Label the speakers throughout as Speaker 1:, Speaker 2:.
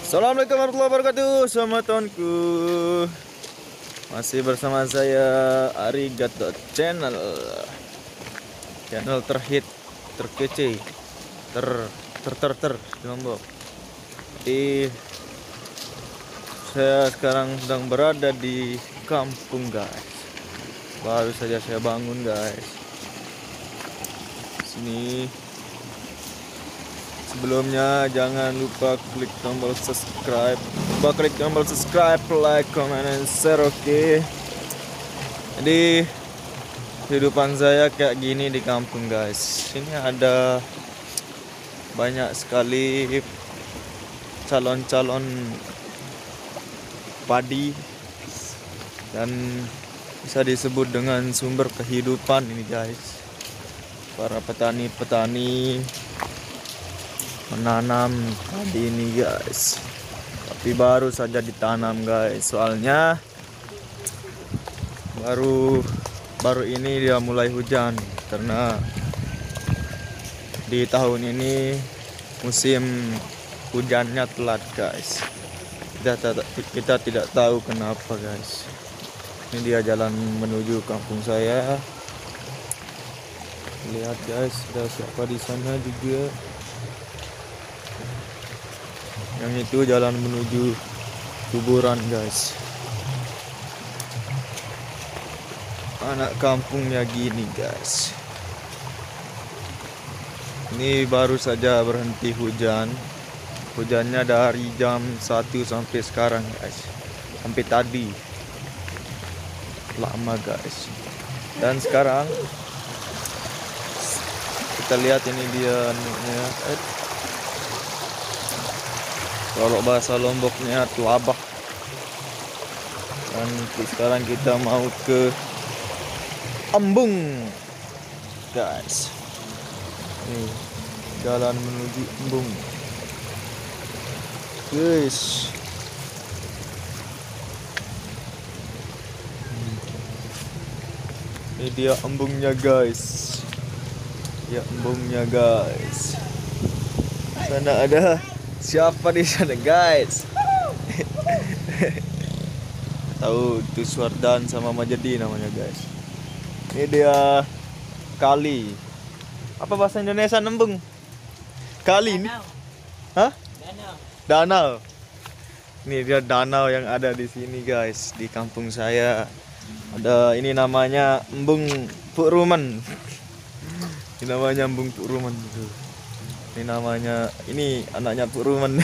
Speaker 1: Assalamualaikum warahmatullahi wabarakatuh, sama temanku. Masih bersama saya Arigato Channel. Channel terhit, terkece, ter di Lombok. Jadi saya sekarang sedang berada di kampung, guys. Baru saja saya bangun, guys. Sini. Sebelumnya jangan lupa klik tombol subscribe, like, comment, and share, oke? Jadi kehidupan saya kayak gini di kampung, guys. Ini ada banyak sekali calon-calon padi dan bisa disebut dengan sumber kehidupan ini, guys. Para petani-petani menanam padi ini, guys, tapi baru saja ditanam, guys. Soalnya baru ini dia mulai hujan, karena di tahun ini musim hujannya telat, guys. Kita tidak tahu kenapa, guys. Ini dia jalan menuju kampung saya. Lihat, guys, ada siapa di sana juga. Yang itu jalan menuju kuburan, guys. Anak kampungnya gini, guys. Ini baru saja berhenti hujan. Hujannya dari jam 1 sampai sekarang, guys. Sampai tadi. Lama, guys. Dan sekarang kita lihat ini dia kalau bahasa Lomboknya telabak. Dan sekarang kita mau ke Embung, guys. Nih, jalan menuju Embung, guys. Ini dia embungnya, guys. Ya, embungnya, guys. Sana ada siapa di sana, guys? Tahu itu Suardan sama Majedi namanya, guys. Ini dia kali. Apa bahasa Indonesia embung? Kali ini? Hah? Danau. Ini dia danau yang ada di sini, guys, di kampung saya. Ada ini namanya Embung Puk Rumen. Ini namanya Embung Puk Rumen gitu. Ini namanya, ini anaknya Puk Rumen.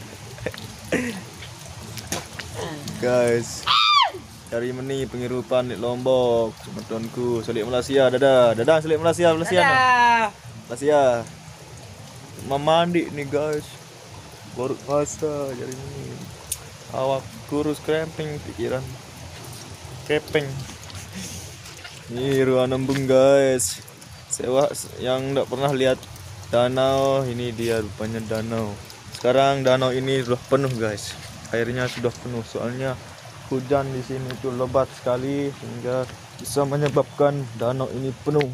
Speaker 1: Guys, dari meni penghidupan di Lombok, teman-temanku. Selik Malaysia, dadah Selik Malaysia. Malaysia. Memandi nih, guys. Baru puasa jadi ini. Awak kurus kremping, pikiran kepeng. Ini ruang embung, guys. Sewa yang enggak pernah lihat danau, ini dia rupanya danau. Sekarang danau ini sudah penuh, guys. Airnya sudah penuh, soalnya hujan di sini itu lebat sekali sehingga bisa menyebabkan danau ini penuh.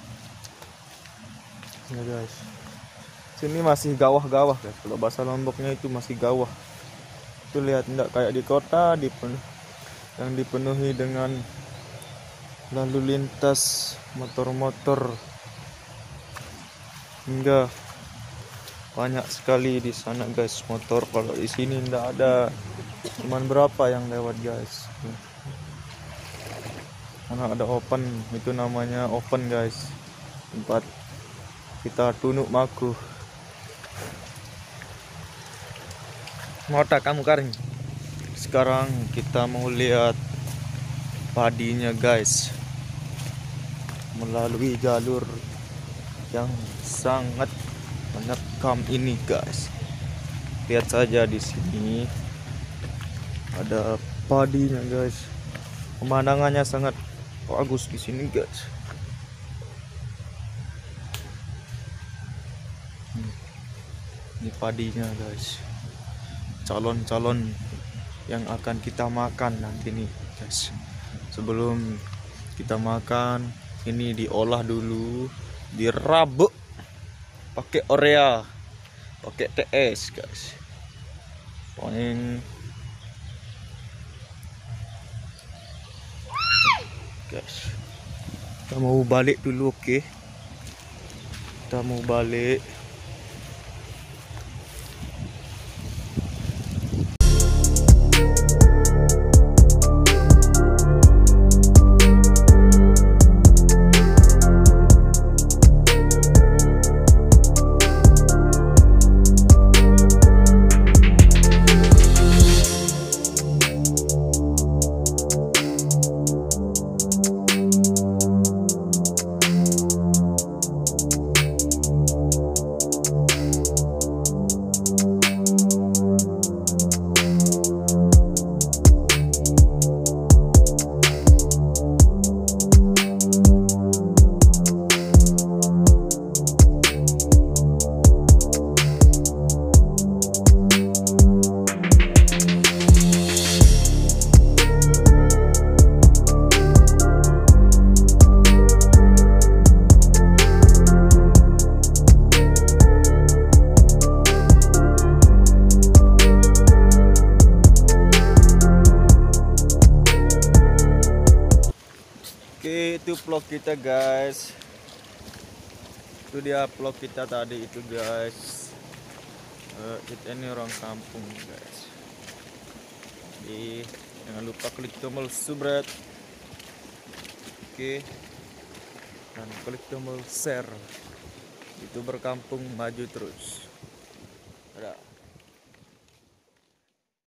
Speaker 1: Ya, guys. Sini masih gawah-gawah, guys. Kalau bahasa Lomboknya itu masih gawah. Itu lihat, enggak kayak di kota yang dipenuhi dengan lalu lintas motor-motor. Hingga banyak sekali di sana, guys, motor. Kalau di sini enggak ada, cuman berapa yang lewat, guys. Karena ada open, itu namanya open, guys, tempat kita tunuk maku. Mau tak kamu karing? Sekarang kita mau lihat padinya, guys, melalui jalur yang sangat menekam ini, guys. Lihat saja di sini ada padinya, guys. Pemandangannya sangat bagus di sini, guys. Ini padinya, guys. Calon-calon yang akan kita makan nanti nih, guys. Sebelum kita makan, ini diolah dulu, dirabuk pakai Orea, pakai TS, guys. Poing. Guys, kita mau balik dulu, oke? Kita mau balik. Oke, itu vlog kita guys. Itu dia vlog kita tadi itu guys. Ini orang kampung guys. Jadi jangan lupa klik tombol subscribe. Oke. Dan klik tombol share. Itu berkampung maju terus. Dadah.